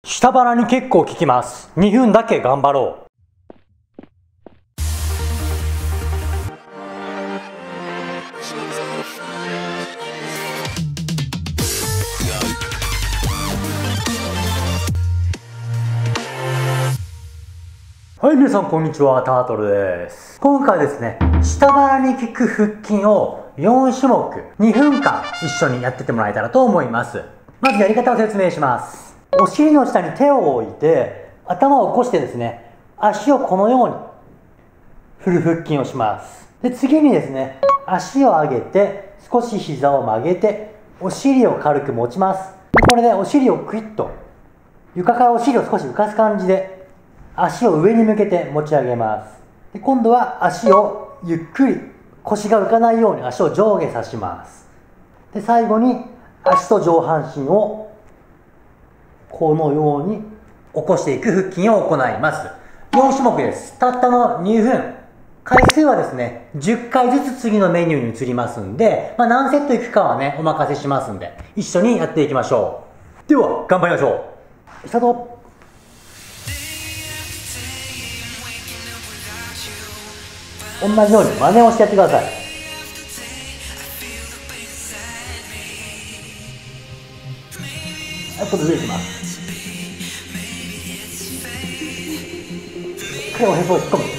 下腹に結構効きます。2分だけ頑張ろう。はい、皆さんこんにちは、タートルです。今回ですね、下腹に効く腹筋を4種目2分間一緒にやってってもらえたらと思います。まずやり方を説明します。お尻の下に手を置いて、頭を起こしてですね、足をこのように振る腹筋をします。で、次にですね、足を上げて、少し膝を曲げて、お尻を軽く持ちます。で、これでお尻をクイッと、床からお尻を少し浮かす感じで、足を上に向けて持ち上げます。で、今度は足をゆっくり、腰が浮かないように足を上下さします。で、最後に足と上半身をこのように起こしていく腹筋を行います。4種目です。たったの2分。回数はですね、10回ずつ次のメニューに移りますんで、何セットいくかはね、お任せしますんで、一緒にやっていきましょう。では、頑張りましょう。スタート。同じように真似をしてやってください。あとずれてます。しっかりおへそを引っ込む。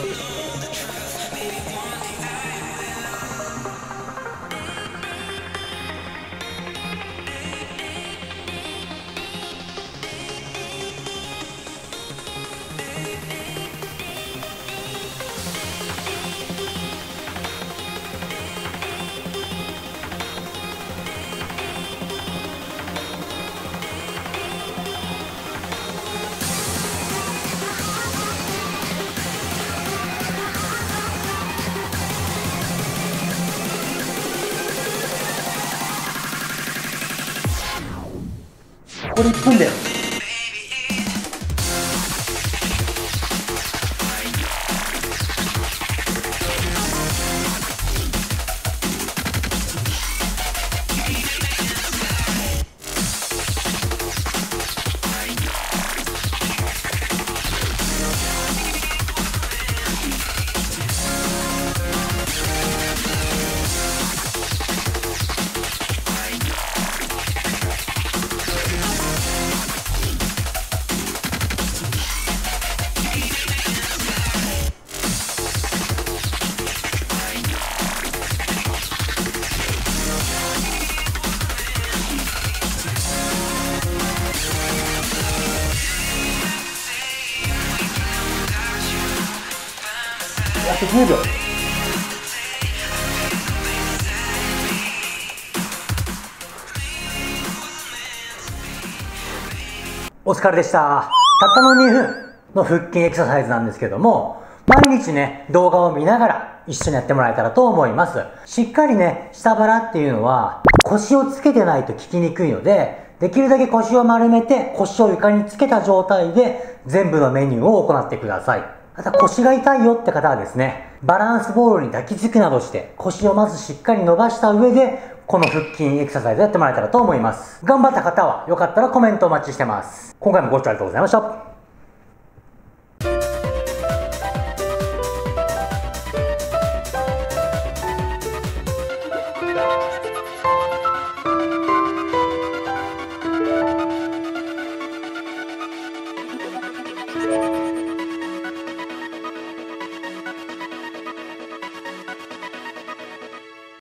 これ1分だよ。あと10秒。お疲れでした。たったの2分の腹筋エクササイズなんですけども、毎日ね、動画を見ながら一緒にやってもらえたらと思います。しっかりね、下腹っていうのは腰をつけてないと効きにくいので、できるだけ腰を丸めて腰を床につけた状態で全部のメニューを行ってください。また腰が痛いよって方はですね、バランスボールに抱きつくなどして腰をまずしっかり伸ばした上でこの腹筋エクササイズをやってもらえたらと思います。頑張った方はよかったらコメントお待ちしてます。今回もご視聴ありがとうございました。